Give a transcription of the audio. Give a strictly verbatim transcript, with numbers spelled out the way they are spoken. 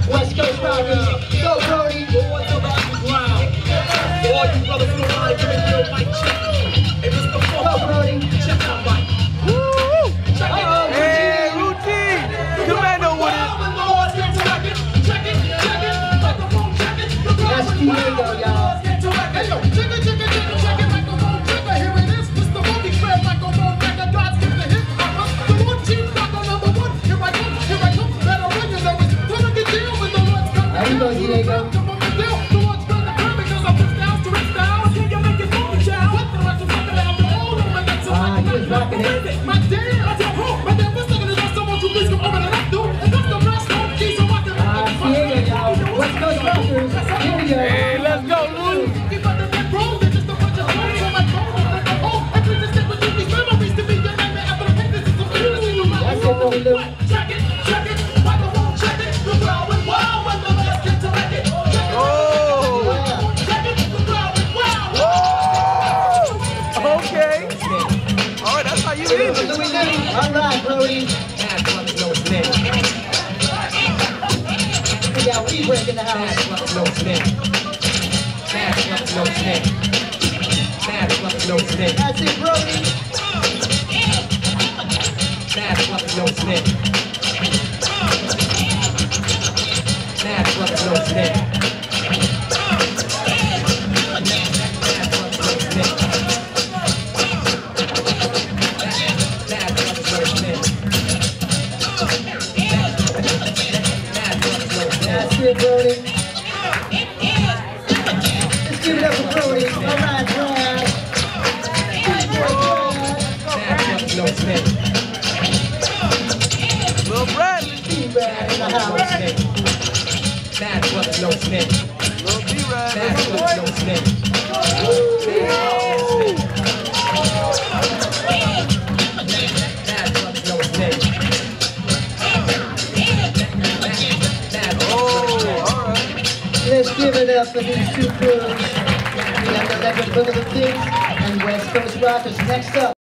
West Coast Rockers. Go, Brody. What's up on the ground? All you brothers who know how to give me real mic check. Hey, Mister Funk. Go, Brody. Check out Mike. Woo! Check it. Uh-oh. Hey, routine! Commando with it! Check it, check it, microphone check it. That's Diego, y'all. Hey, yo, check it, check it, check it, check it, microphone checker. Here it is, Mister Bobby Crab, microphone checker. God's given the hit. I'm up the one, chief, doctor number one. Here I come, here I come. Better run, you know it's time to get down with the Lord's coming. There you go, Diego. Come on, get down. The Lord's gonna come because I'm put down to it down. Can you make it funky, child? What the rest of fucking out the old one? That's a Ah, he was rocking it. my damn, I tell who? My damn, what's taking it off? Someone to please come over and up, dude. And that's the best one. Keys are rocking. Ah, Diego, y'all. West Coast Rockers. Here we go. Hey, let's go, Lou! Keep on the back road, they're just a bunch of stones on my phone. Oh, I treat this shit with you, these memories to be your nightmare after the pain. This is some fantasy no matter That's it, Louie Lou. check it, check it, microphone check it. The crowd went wild when the last kid to wreck it. Check it, Oh! check it, the crowd went wild. Okay! Alright, that's how you Louie end it! Lou. All right, Brody. We got Rebreak in the house. That's it, Brody. That's it, Brody. Let's give it up for Brody. All right, Brad. Good boy, Brad. Little Bradley! B-Brad in the house. Little B-Rad! Oh, alright. Let's give it up for these two crews. We got the Legend Book of the Things and West Coast Rockers next up.